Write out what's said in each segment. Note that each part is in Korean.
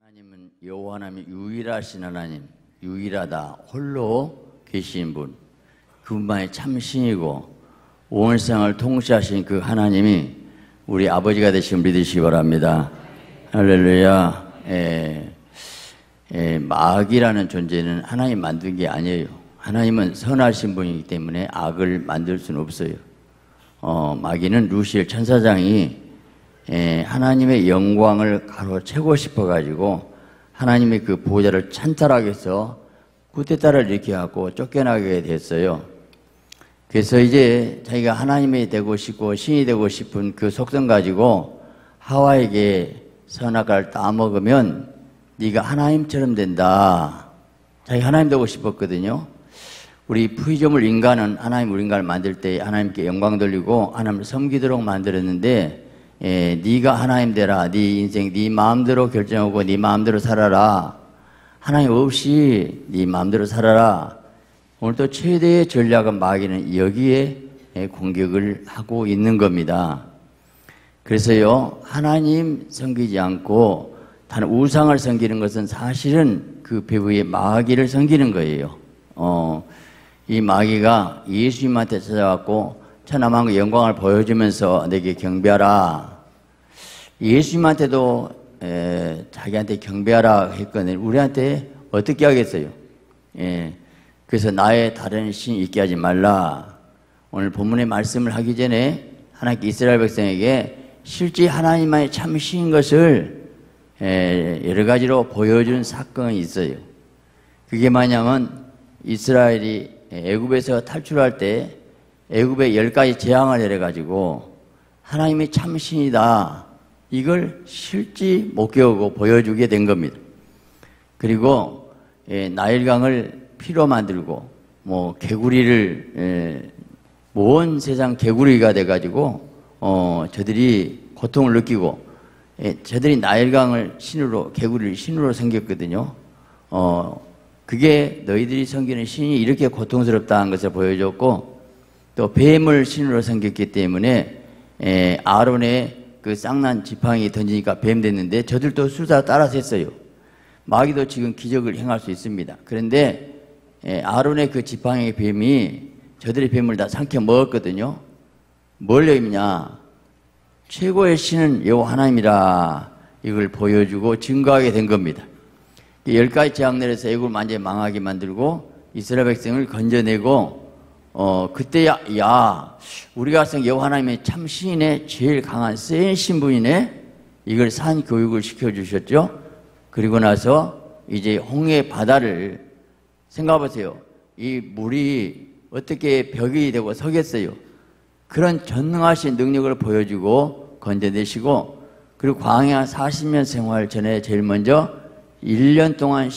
하나님은 여호와 하나님이 유일하신 하나님, 유일하다, 홀로 계신 분, 그분만이 참신이고 온 세상을 통치하신 그 하나님이 우리 아버지가 되신 믿으시기 바랍니다. 할렐루야. 마귀라는 존재는 하나님 만든 게 아니에요. 하나님은 선하신 분이기 때문에 악을 만들 수는 없어요. 마귀는 루시엘 천사장이 하나님의 영광을 가로채고 싶어가지고 하나님의 그 보호자를 찬탈하기 위해서 쿠데타를 일으켜갖고 쫓겨나게 됐어요. 그래서 이제 자기가 하나님이 되고 싶고 신이 되고 싶은 그 속성 가지고 하와에게 선악과를 따먹으면 네가 하나님처럼 된다. 자기가 하나님 되고 싶었거든요. 우리 프리저물 인간은 하나님 우리 인간을 만들 때 하나님께 영광 돌리고 하나님을 섬기도록 만들었는데 네가 하나님 되라. 네 인생 네 마음대로 결정하고 네 마음대로 살아라. 하나님 없이 네 마음대로 살아라. 오늘도 최대의 전략은 마귀는 여기에 공격을 하고 있는 겁니다. 그래서요, 하나님 섬기지 않고 다른 우상을 섬기는 것은 사실은 그 배후의 마귀를 섬기는 거예요. 이 마귀가 예수님한테 찾아왔고 천하만국 영광을 보여주면서 내게 경배하라. 예수님한테도 자기한테 경배하라 했거든요. 우리한테 어떻게 하겠어요? 그래서 나의 다른 신 있게 하지 말라. 오늘 본문의 말씀을 하기 전에 하나님께 이스라엘 백성에게 실제 하나님만이 참 신인 것을 여러 가지로 보여준 사건이 있어요. 그게 뭐냐면 이스라엘이 애굽에서 탈출할 때 애굽에 10가지 재앙을 내려가지고 하나님이 참 신이다. 이걸 실제 목격하고 보여주게 된 겁니다. 그리고 나일강을 피로 만들고 개구리를 온 세상 개구리가 돼가지고 저들이 고통을 느끼고 저들이 나일강을 신으로 개구리를 신으로 섬겼거든요. 그게 너희들이 섬기는 신이 이렇게 고통스럽다는 것을 보여줬고 또 뱀을 신으로 섬겼기 때문에 아론의 그 쌍난 지팡이 던지니까 뱀 됐는데 저들도 수다 따라서 했어요. 마귀도 지금 기적을 행할 수 있습니다. 그런데 아론의 그 지팡이 뱀이 저들의 뱀을 다 삼켜 먹었거든요. 뭘 의미냐? 최고의 신은 여호와 하나님이라 이걸 보여주고 증거하게 된 겁니다. 10가지 재앙 내려서 애국을 완전히 망하게 만들고 이스라엘 백성을 건져내고 그때야 우리가 쓴 여호와 하나님의 참 신이네, 제일 강한 센 신분이네. 이걸 산 교육을 시켜주셨죠. 그리고 나서 이제 홍해 바다를 생각해보세요. 이 물이 어떻게 벽이 되고 서겠어요. 그런 전능하신 능력을 보여주고 건져내시고 그리고 광야 40년 생활 전에 제일 먼저 1년 동안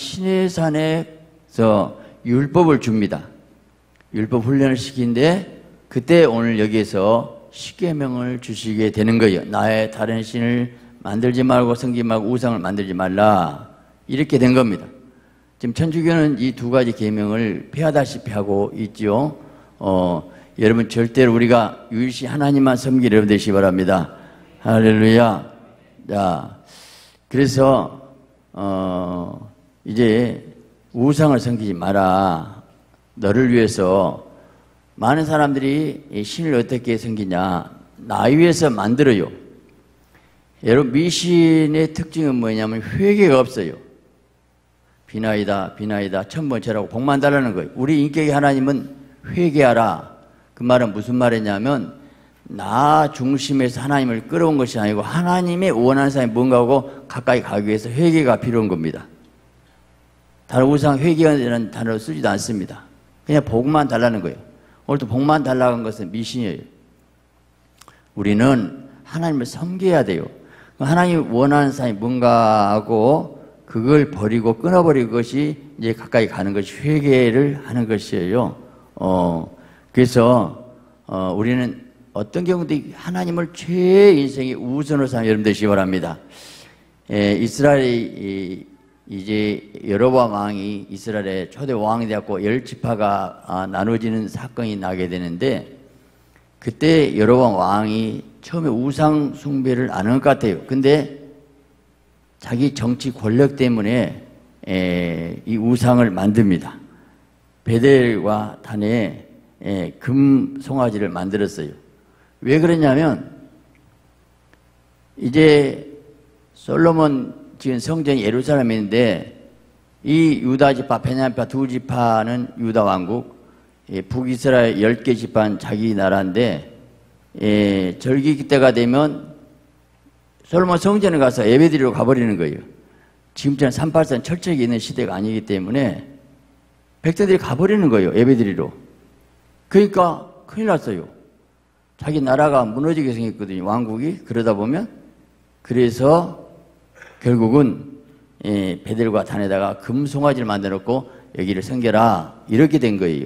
시내산에서 율법을 줍니다. 율법 훈련을 시키는데 그때 오늘 여기에서 십계명을 주시게 되는 거예요. 나의 다른 신을 만들지 말고 섬기지 말고 우상을 만들지 말라. 이렇게 된 겁니다. 지금 천주교는 이 두 가지 계명을 폐하다시피 하고 있죠. 여러분 절대로 우리가 유일시 하나님만 섬기려 여러분 되시기 바랍니다. 할렐루야. 자, 그래서 이제 우상을 섬기지 마라. 너를 위해서 많은 사람들이 신을 어떻게 섬기냐? 나 위해서 만들어요. 여러분 미신의 특징은 뭐냐면 회개가 없어요. 비나이다 비나이다 천번째라고 복만 달라는 거예요. 우리 인격의 하나님은 회개하라. 그 말은 무슨 말이냐면 나 중심에서 하나님을 끌어온 것이 아니고 하나님의 원하는 사람이 뭔가 하고 가까이 가기 위해서 회개가 필요한 겁니다. 다른 우상 회개라는 단어를 쓰지도 않습니다. 그냥 복만 달라는 거예요. 오늘도 복만 달라는 것은 미신이에요. 우리는 하나님을 섬겨야 돼요. 하나님이 원하는 사람이 뭔가 하고 그걸 버리고 끊어버리는 것이 이제 가까이 가는 것이 회개를 하는 것이에요. 그래서 우리는 어떤 경우도 하나님을 최애 인생의 우선으로 삼는 여러분 되시기 바랍니다. 이스라엘이 이제 여로보암 왕이 이스라엘의 초대 왕이 되었고 10지파가 나눠지는 사건이 나게 되는데 그때 여로보암 왕이 처음에 우상 숭배를 안 한 것 같아요. 근데 자기 정치 권력 때문에 이 우상을 만듭니다. 베델과 단에 금 송아지를 만들었어요. 왜 그러냐면 이제 솔로몬 지은 성전이 예루살렘에 있는데 이 유다 지파, 베냐민 지파 두 지파는 유다 왕국, 북이스라엘 10개 지파는 자기 나라인데 절기 때가 되면 솔로몬 성전에 가서 예배드리러 가버리는 거예요. 지금처럼 383 철책이 있는 시대가 아니기 때문에 백성들이 가버리는 거예요. 예배드리러. 그러니까 큰일 났어요. 자기 나라가 무너지게 생겼거든요. 왕국이. 그러다 보면 그래서 결국은 베델과 단에다가 금송아지를 만들었고 여기를 섬겨라 이렇게 된 거예요.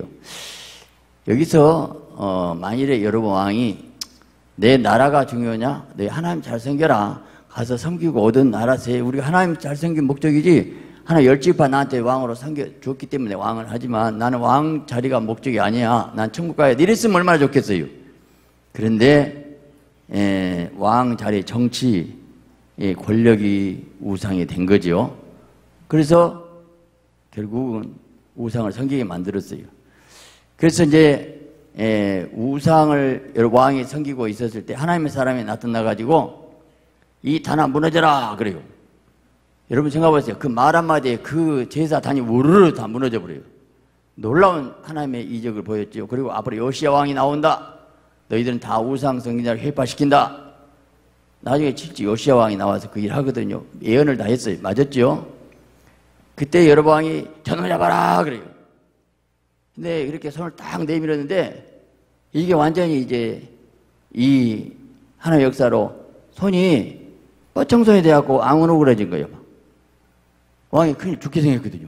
여기서 만일에 여러분 왕이 내 나라가 중요하냐? 내 하나님 잘 섬겨라. 가서 섬기고 얻은 나라세. 우리가 하나님 잘 섬긴 목적이지 하나 10지파 나한테 왕으로 섬겨줬기 때문에 왕을 하지만 나는 왕 자리가 목적이 아니야. 난 천국 가야 돼. 이랬으면 얼마나 좋겠어요. 그런데 왕 자리 정치 권력이 우상이 된 거죠. 그래서 결국은 우상을 섬기게 만들었어요. 그래서 이제 우상을 여러 왕이 섬기고 있었을 때 하나님의 사람이 나타나가지고 이 단아 무너져라 그래요. 여러분 생각해보세요. 그 말 한마디에 그 제사 단이 우르르 다 무너져 버려요. 놀라운 하나님의 이적을 보였죠. 그리고 앞으로 요시야 왕이 나온다. 너희들은 다 우상 섬기자를 회파시킨다. 나중에 실제 요시야 왕이 나와서 그 일 하거든요. 예언을 다 했어요. 맞았죠? 그때 여러 왕이 저놈 잡아라 그래요. 근데 이렇게 손을 딱 내밀었는데 이게 완전히 이제 이 하나의 역사로 손이 뻗청손이 돼갖고 앙은 오그라진 거예요. 왕이 큰일 죽게 생겼거든요.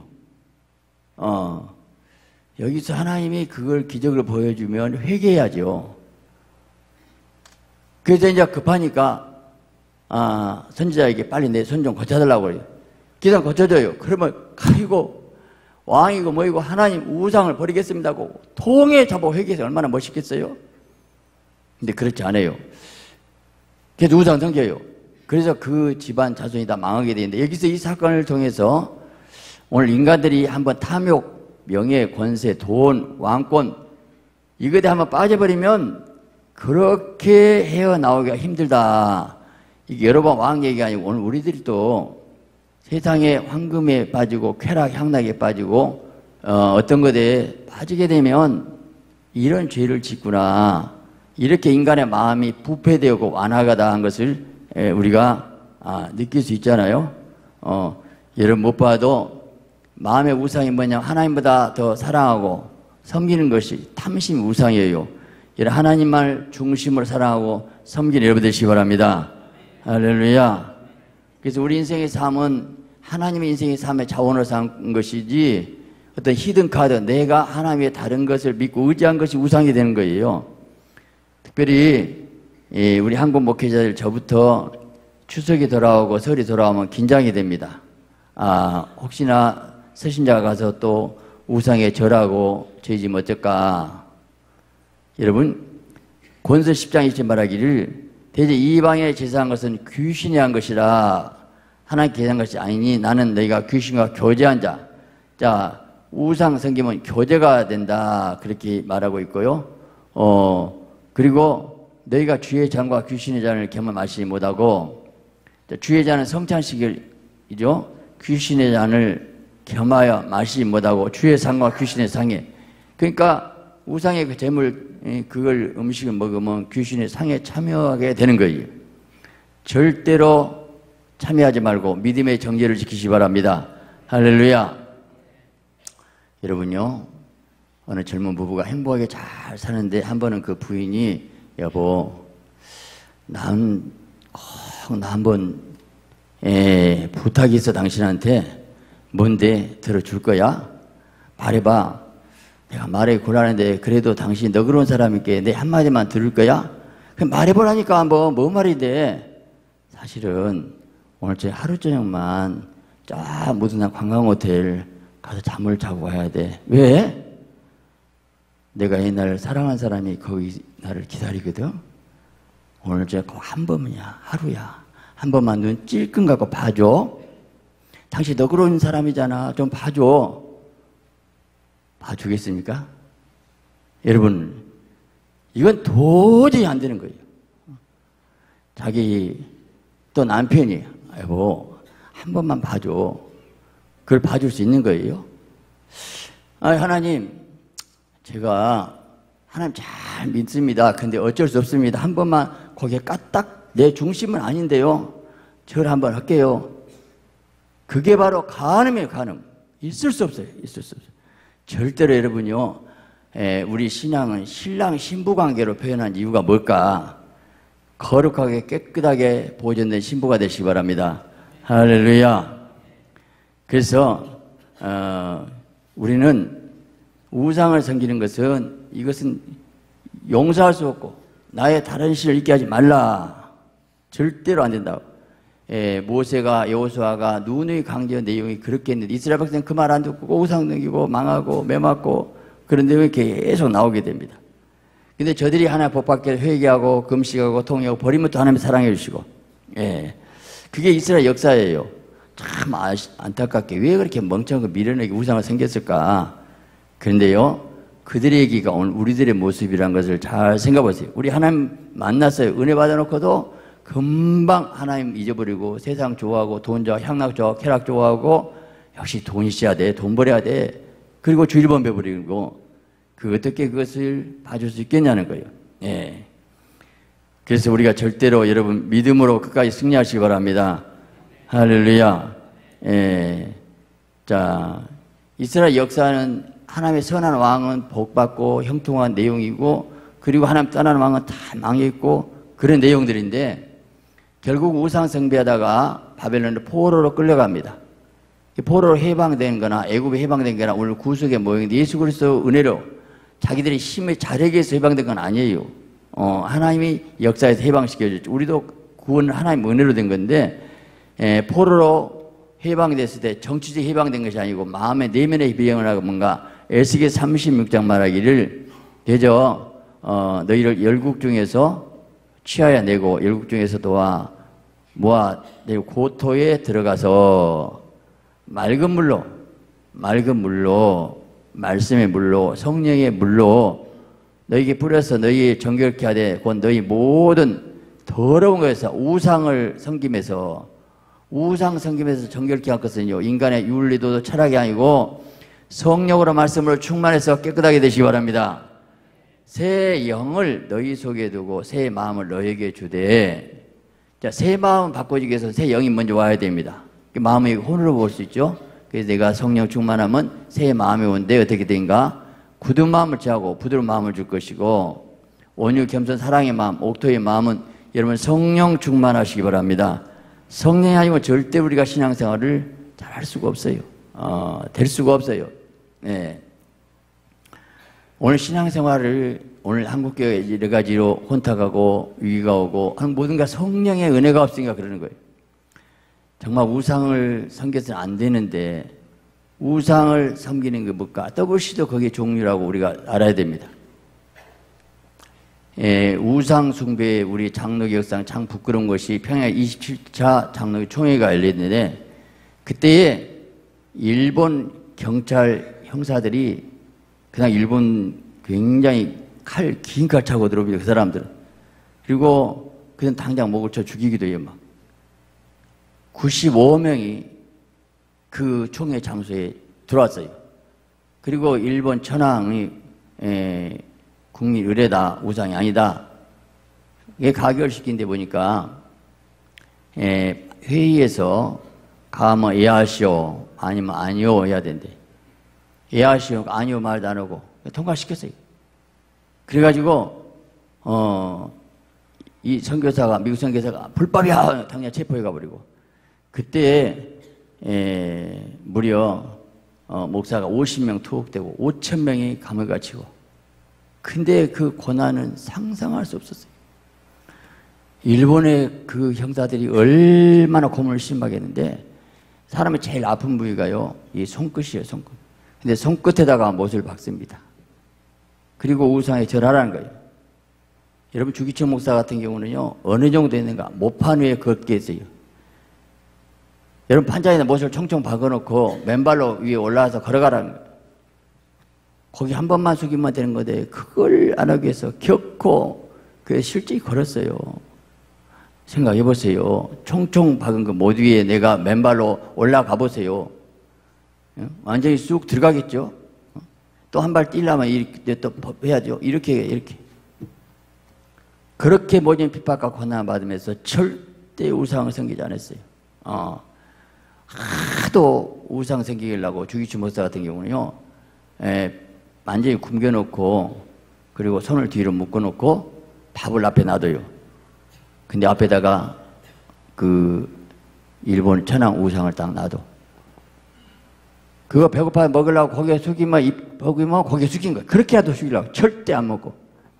여기서 하나님이 그걸 기적을 보여주면 회개해야죠. 그래서 이제 급하니까 선지자에게 빨리 내 손 좀 고쳐달라고 그래요. 기상 고쳐줘요. 그러면 아이고 왕이고 뭐이고 하나님 우상을 버리겠습니다고 통에 잡아 회개해서 얼마나 멋있겠어요? 근데 그렇지 않아요. 그래서 우상 섬겨요. 그래서 그 집안 자손이 다 망하게 되는데 여기서 이 사건을 통해서 오늘 인간들이 한번 탐욕, 명예, 권세, 돈, 왕권 이거에 한번 빠져버리면 그렇게 헤어나오기가 힘들다. 이게 여러 번 왕 얘기가 아니고 오늘 우리들이 또 세상의 황금에 빠지고 쾌락, 향락에 빠지고 어떤 것에 빠지게 되면 이런 죄를 짓구나. 이렇게 인간의 마음이 부패되고 완화가 한 것을 우리가 느낄 수 있잖아요. 여러분 못 봐도 마음의 우상이 뭐냐 하나님보다 더 사랑하고 섬기는 것이 탐심 우상이에요. 여러분 하나님만 중심으로 사랑하고 섬기는 여러분 되시기 바랍니다. 할렐루야. 그래서 우리 인생의 삶은 하나님의 인생의 삶의 자원으로 산 것이지 어떤 히든카드 내가 하나님의 다른 것을 믿고 의지한 것이 우상이 되는 거예요. 특별히 우리 한국 목회자들 저부터 추석이 돌아오고 설이 돌아오면 긴장이 됩니다. 혹시나 서신자가 가서 또 우상에 절하고 죄지면 어쩔까. 여러분 권서 10장 20절 말하기를 대제 이방에 제사한 것은 귀신이 한 것이라 하나님께 한 것이 아니니 나는 너희가 귀신과 교제한 자. 자, 우상 섬기면 교제가 된다. 그렇게 말하고 있고요. 그리고 너희가 주의 잔과 귀신의 잔을 겸하 마시지 못하고 주의 잔은 성찬식이죠. 귀신의 잔을 겸하여 마시지 못하고 주의 상과 귀신의 상에 그러니까 우상의 그 재물 그걸 음식을 먹으면 귀신의 상에 참여하게 되는 거예요. 절대로 참여하지 말고 믿음의 정죄를 지키시기 바랍니다. 할렐루야. 여러분요 어느 젊은 부부가 행복하게 잘 사는데 한 번은 그 부인이 여보 나 한번 부탁이 있어 당신한테. 뭔데? 들어줄 거야? 말해봐. 내가 말하기 곤란한데 그래도 당신이 너그러운 사람이니까 내 한마디만 들을 거야? 그럼 말해보라니까 한번. 뭐 말인데? 사실은 오늘 저 하루 저녁만 저 무든한 관광호텔 가서 잠을 자고 와야 돼. 왜? 내가 옛날 사랑한 사람이 거기 나를 기다리거든. 오늘 저 한 번이야. 하루야. 한 번만 눈 찔끔 갖고 봐줘. 당신 너그러운 사람이잖아. 좀 봐줘. 봐주겠습니까? 여러분, 이건 도저히 안 되는 거예요. 자기 또 남편이 여보 한 번만 봐줘. 그걸 봐줄 수 있는 거예요? 하나님, 제가 하나님 잘 믿습니다. 근데 어쩔 수 없습니다. 한 번만 거기에 까딱 내 중심은 아닌데요. 절 한번 할게요. 그게 바로 간음이에요, 간음. 있을 수 없어요. 있을 수 없어요. 절대로 여러분요, 우리 신앙은 신랑 신부 관계로 표현한 이유가 뭘까? 거룩하게 깨끗하게 보존된 신부가 되시기 바랍니다. 할렐루야. 그래서 우리는 우상을 섬기는 것은 이것은 용서할 수 없고 나의 다른 신을 있게 하지 말라. 절대로 안 된다고. 모세가 여호수아가 누누이 강조한 내용이 그렇게 했는데 이스라엘 백성은 그 말 안 듣고 우상 넘기고 망하고 매맞고 그런 내용이 계속 나오게 됩니다. 근데 저들이 하나님 법 받게 회개하고 금식하고 통회하고 버리면 또 하나님 사랑해 주시고, 그게 이스라엘 역사예요. 참 안타깝게 왜 그렇게 멍청하고 미련하게 우상을 섬겼을까? 그런데요, 그들의 얘기가 오늘 우리들의 모습이라는 것을 잘 생각해 보세요. 우리 하나님 만났어요. 은혜 받아놓고도 금방 하나님 잊어버리고 세상 좋아하고 돈 좋아, 향락 좋아, 쾌락 좋아하고 역시 돈 있어야 돼, 돈 벌어야 돼. 그리고 주일 범배버리고 어떻게 그것을 봐줄 수 있겠냐는 거예요. 그래서 우리가 절대로 여러분 믿음으로 끝까지 승리하시기 바랍니다. 할렐루야. 자, 이스라엘 역사는 하나님의 선한 왕은 복받고 형통한 내용이고 그리고 하나님 떠나는 왕은 다 망했고 그런 내용들인데 결국 우상 숭배하다가 바벨론으로 포로로 끌려갑니다. 포로로 해방된 거나 애굽에 해방된 거나 오늘 구속의 모형인데 예수 그리스도 은혜로 자기들의 힘의 자력에서 해방된 건 아니에요. 하나님이 역사에서 해방시켜줬죠. 우리도 구원은 하나님 은혜로 된 건데 포로로 해방됐을 때 정치적 해방된 것이 아니고 마음의 내면의 해방을 하고 뭔가 에스겔 36장 말하기를 대저 너희를 열국 중에서 취하여 내고 열국 중에서 도와 모아 내고 고토에 들어가서 맑은 물로 말씀의 물로 성령의 물로 너희에게 뿌려서 너희 정결케 하되 곧 너희 모든 더러운 것에서 우상 섬김에서 정결케 할 것은요 인간의 윤리도 철학이 아니고 성령으로 말씀으로 충만해서 깨끗하게 되시기 바랍니다. 새 영을 너희 속에 두고 새 마음을 너희에게 주되, 자, 새 마음 바꿔주기 위해서 새 영이 먼저 와야 됩니다. 마음의 혼으로 볼 수 있죠. 그래서 내가 성령 충만하면 새 마음이 오는데 어떻게 된가? 굳은 마음을 취하고 부드러운 마음을 줄 것이고 온유 겸손 사랑의 마음, 옥토의 마음은 여러분 성령 충만하시기 바랍니다. 성령이 아니면 절대 우리가 신앙생활을 잘 할 수가 없어요. 될 수가 없어요. 오늘 신앙생활을 오늘 한국교회 여러 가지로 혼탁하고 위기가 오고 하는 모든 게 성령의 은혜가 없으니까 그러는 거예요. 정말 우상을 섬겨서는 안 되는데 우상을 섬기는 게 뭘까? WC도 거기에 종류라고 우리가 알아야 됩니다. 우상 숭배에 우리 장로교역상 참 부끄러운 것이 평양 27차 장로교 총회가 열렸는데 그때에 일본 경찰 형사들이 그냥 일본 굉장히 긴 칼 차고 들어옵니다. 그 사람들은. 그리고 그냥 당장 목을 쳐 죽이기도 해요. 막 95명이 그 총회 장소에 들어왔어요. 그리고 일본 천황이 국민 의례다, 우상이 아니다. 이게 가결시킨 데 보니까 회의에서 가면 예하시오 아니면 아니오 해야 된대. 예하시오 아니오 말도 안 하고 통과시켰어요. 그래가지고 이 선교사가 미국 선교사가 불법이야 당장 체포해 가버리고 그때 무려 목사가 50명 투옥되고 5,000명이 감옥에 갇히고 근데 그 고난은 상상할 수 없었어요. 일본의 그 형사들이 얼마나 고문을 심하게 했는데 사람의 제일 아픈 부위가요 이 손끝이에요. 손끝. 근데 손끝에다가 못을 박습니다. 그리고 우상에 절하라는 거예요. 여러분 주기철 목사 같은 경우는요 어느 정도 있는가 모판 위에 걷게 했어요. 여러분 판자에다 못을 총총 박아놓고 맨발로 위에 올라와서 걸어가라는 거예요. 거기 한 번만 숙이면 되는 건데 그걸 안 하기 위해서 겪고 그 실제히 걸었어요. 생각해 보세요. 총총 박은 그 못 위에 내가 맨발로 올라가 보세요. 완전히 쑥 들어가겠죠. 또 한 발 뛰려면 이렇게 또 해야죠. 이렇게 그렇게 모든 핍박과 고난을 받으면서 절대 우상을 섬기지 않았어요. 하도 우상 섬기려고 주기철 목사 같은 경우는요 완전히 굶겨놓고 그리고 손을 뒤로 묶어놓고 밥을 앞에 놔둬요. 근데 앞에다가 그 일본 천황 우상을 딱 놔둬. 그거 배고파 먹으려고 고개 숙이면 고개 숙인 거야. 그렇게 해도 숙이려고 절대 안 먹고.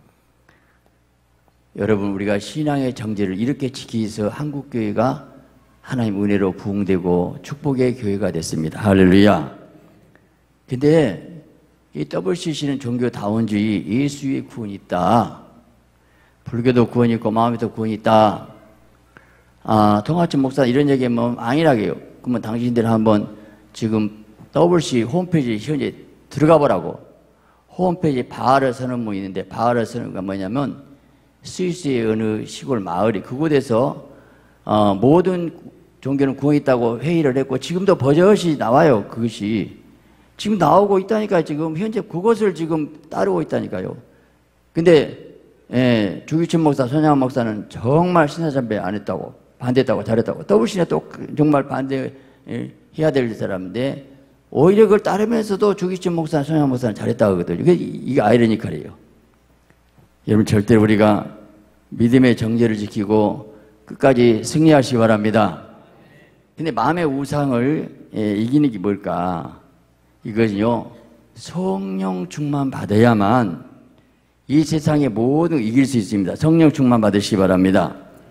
여러분 우리가 신앙의 정제를 이렇게 지키기 위해서 한국교회가 하나님 은혜로 부흥되고 축복의 교회가 됐습니다. 할렐루야. 근데 이 WCC는 종교다원주의, 예수의 구원이 있다. 불교도 구원이 있고 마음에도 구원이 있다. 통화집 목사 이런 얘기하면 안일하게 해요. 그러면 당신들 한번 지금 WC 홈페이지 현재 들어가 보라고. 홈페이지에 바하르 선언문이 있는데 바하르 선언문가 뭐냐면 스위스의 어느 시골 마을이 그곳에서 모든 종교는 구원이 있다고 회의를 했고 지금도 버젓이 나와요. 그것이 지금 나오고 있다니까요. 지금 현재 그것을 지금 따르고 있다니까요. 근데 주기철 목사, 손양환 목사는 정말 신사참배 안 했다고 반대했다고 잘했다고 WC는 또 정말 반대해야 될 사람인데 오히려 그걸 따르면서도 주기철 목사, 손양환 목사는 잘했다고 하거든요. 이게 아이러니컬이에요. 여러분 절대 우리가 믿음의 정제를 지키고 끝까지 승리하시기 바랍니다. 근데 마음의 우상을 이기는 게 뭘까? 이것은요 성령 충만 받아야만 이 세상의 모든 이길 수 있습니다. 성령 충만 받으시기 바랍니다.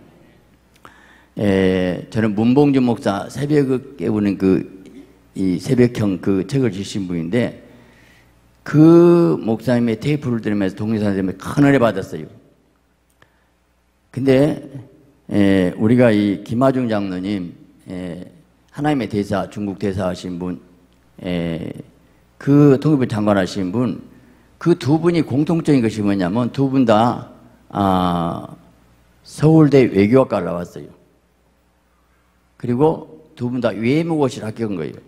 저는 문봉주 목사 새벽을 깨우는 이 새벽형 그 책을 주신 분인데 그 목사님의 테이프를 들으면서 독립선생님이 큰 은혜 받았어요. 근데 우리가 이 김하중 장로님 하나님의 대사 중국 대사 하신 분 그 통일부 장관 하신 분 그 두 분이 공통적인 것이 뭐냐면 두 분 다 서울대 외교학과를 나왔어요. 그리고 두 분 다 외무고시를 합격한 거예요.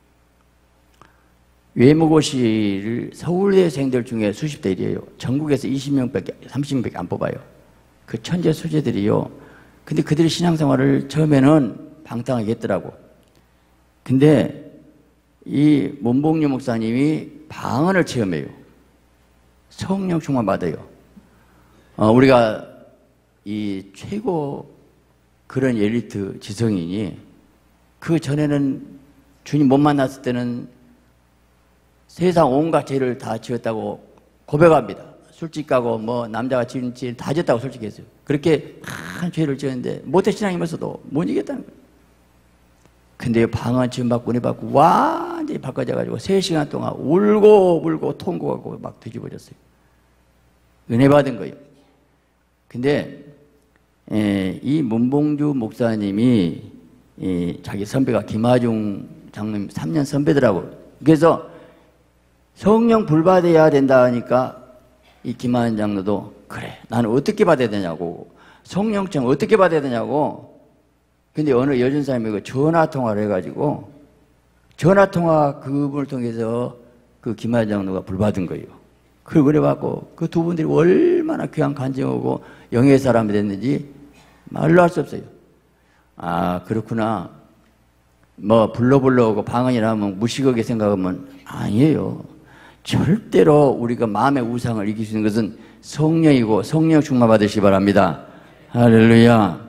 외무고시를 서울대생들 중에 수십 대일이에요. 전국에서 20명밖에 30명밖에 안 뽑아요. 그 천재 수재들이요. 근데 그들이 신앙생활을 처음에는 방탕하게 했더라고. 근데 이 문봉주 목사님이 방언을 체험해요. 성령 충만 받아요. 우리가 이 최고 그런 엘리트 지성인이 그 전에는 주님 못 만났을 때는 세상 온갖 죄를 다 지었다고 고백합니다. 술집 가고 뭐 남자가 지은 죄 다 지었다고 솔직했어요. 그렇게 큰 죄를 지었는데 모태신앙이면서도 못 이겼다는 거예요. 근데 방언 지음 받고 은혜 받고 완전히 바꿔져가지고 3시간 동안 울고 통곡하고 막 뒤집어졌어요. 은혜 받은 거예요. 근데 이 문봉주 목사님이 자기 선배가 김하중 장로님 3년 선배더라고요. 그래서 성령 불받아야 된다 하니까 이 김하중 장로도 그래 나는 어떻게 받아야 되냐고 성령증 어떻게 받아야 되냐고. 근데 어느 여전사님이 전화통화를 해가지고 전화통화 그분을 통해서 그 김하중 장로가 불받은 거예요. 그걸 그래갖고 그 두 분들이 얼마나 귀한 간증하고 영의 사람이 됐는지 말로 할 수 없어요. 그렇구나. 뭐 불러오고 방언이라 하면 무식하게 생각하면 아니에요. 절대로 우리가 마음의 우상을 이길 수 있는 것은 성령이고 성령 충만 받으시기 바랍니다. 할렐루야.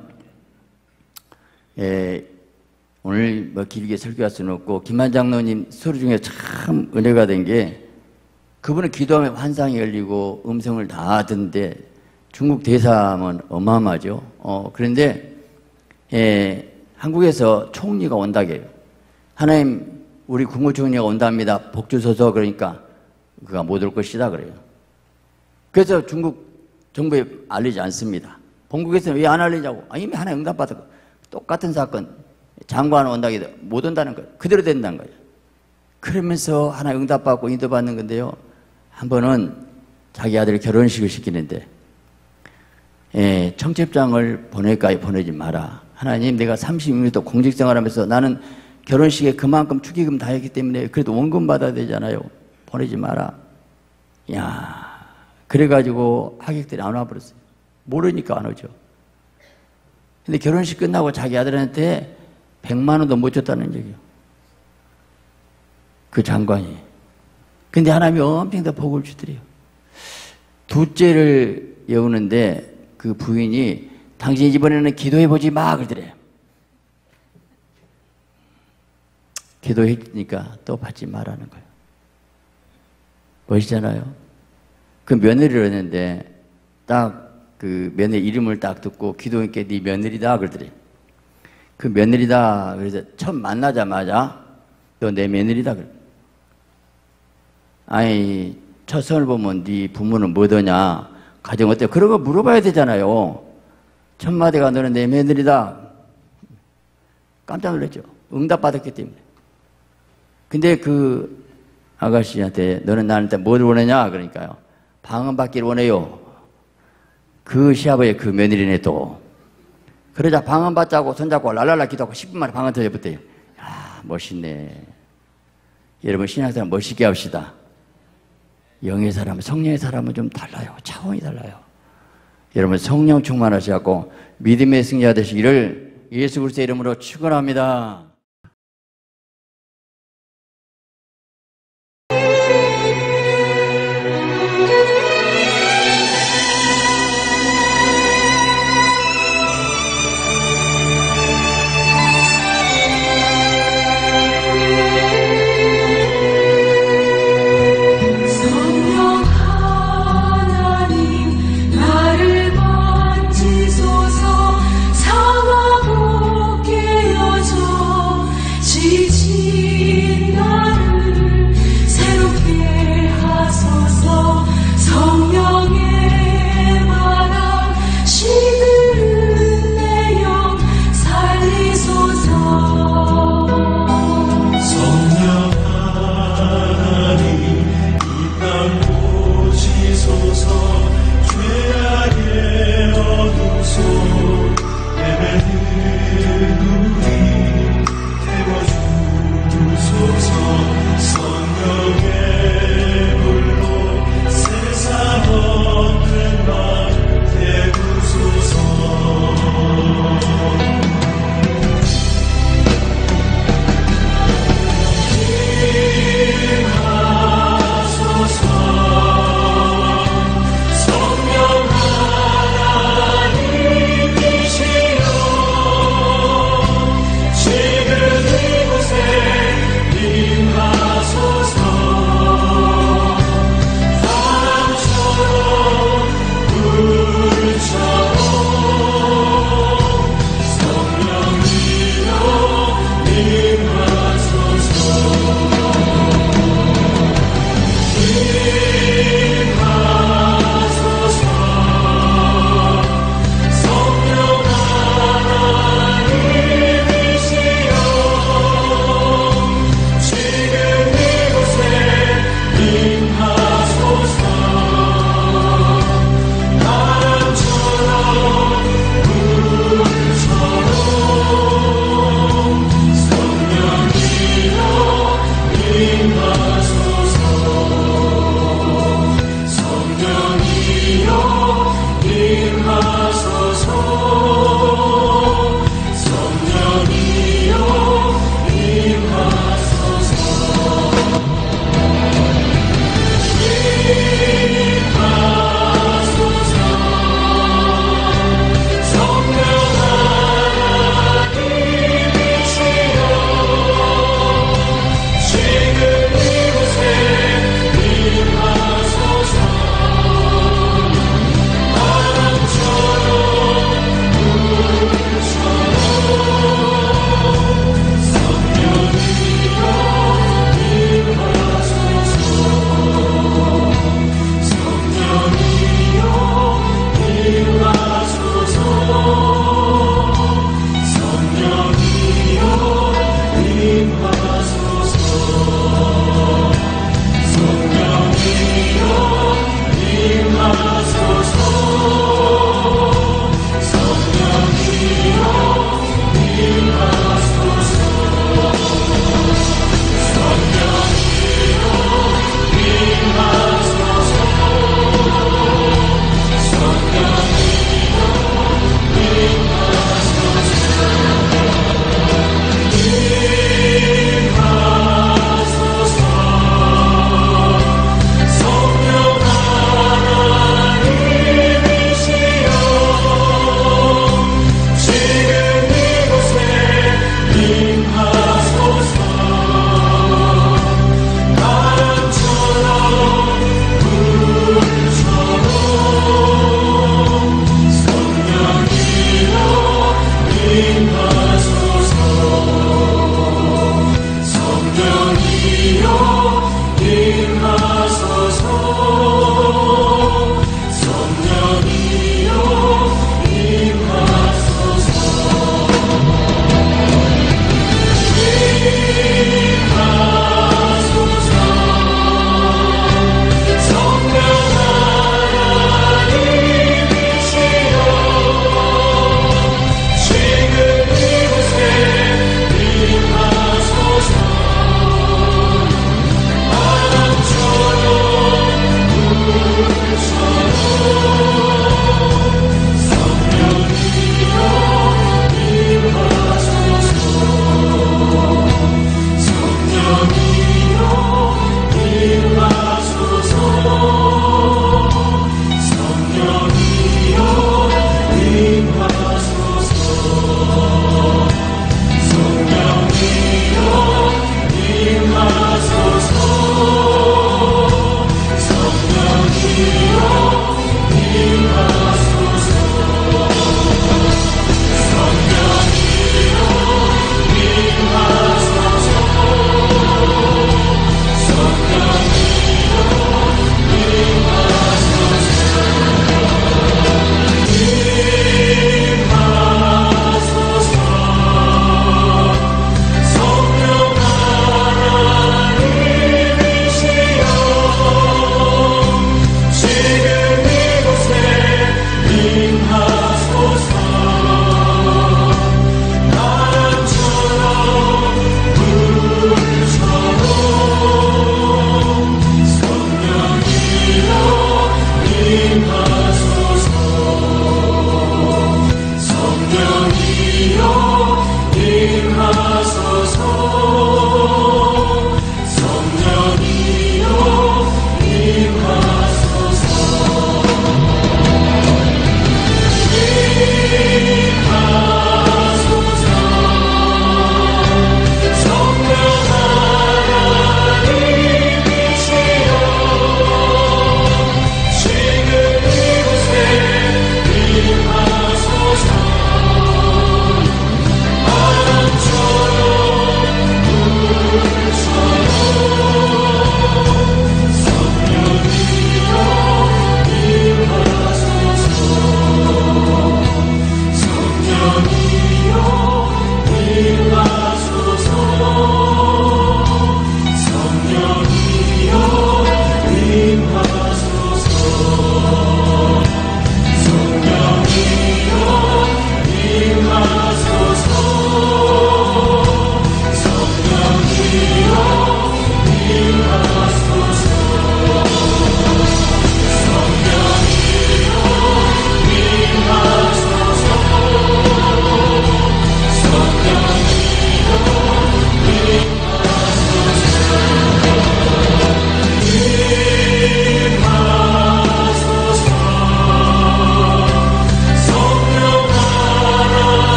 오늘 뭐 길게 설교할 수는 없고 김한 장로님 소리 중에 참 은혜가 된 게 그분은 기도하면 환상이 열리고 음성을 다 듣는데 중국 대사하면 어마어마하죠. 그런데 한국에서 총리가 온다고 해요. 하나님 우리 국무총리가 온답니다. 복 주소서. 그러니까 그가 못 올 것이다 그래요. 그래서 중국 정부에 알리지 않습니다. 본국에서는 왜 안 알리냐고. 이미 하나님 응답받았고 똑같은 사건 장관 온다고 해도 못 온다는 거예요. 그대로 된다는 거예요. 그러면서 하나님 응답받고 인도받는 건데요. 한 번은 자기 아들 결혼식을 시키는데 청첩장을 보낼까요? 보내지 마라. 하나님, 내가 36년 동안 공직생활하면서 나는 결혼식에 그만큼 축의금 다 했기 때문에 그래도 원금 받아야 되잖아요. 보내지 마라. 야, 그래가지고 하객들이 안 와버렸어요. 모르니까 안 오죠. 근데 결혼식 끝나고 자기 아들한테 100만 원도 못 줬다는 얘기요. 그 장관이. 근데 하나님이 엄청 더 복을 주더래요. 둘째를 여우는데 그 부인이 당신 이번에는 기도해보지 마 그러더래요. 기도했으니까 또 받지 말라는 거예요. 멋있잖아요. 그 며느리를 했는데 딱 그 며느리 이름을 딱 듣고 기도했게 네 며느리다 그러더래요. 그 며느리다 그래서 처음 만나자마자 너 내 며느리다 그래. 아니 첫선을 보면 네 부모는 뭐더냐 가정 어때? 그런 거 물어봐야 되잖아요. 첫 마디가 너는 내 며느리다. 깜짝 놀랐죠. 응답받았기 때문에. 근데 그 아가씨한테 너는 나한테 뭘 원하냐 그러니까요. 방언 받기를 원해요. 그 시아버지 그 며느리네 또. 그러자 방언 받자고 손잡고 랄랄라 기도하고 10분 만에 방언 터져버렸대요. 야, 멋있네. 여러분 신앙생활 멋있게 합시다. 영의 사람, 성령의 사람은 좀 달라요. 차원이 달라요. 여러분 성령 충만하시고 믿음의 승리가 되시기를 예수 그리스도의 이름으로 축원합니다. 예배를 누리 태워주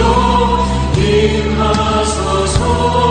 임하소서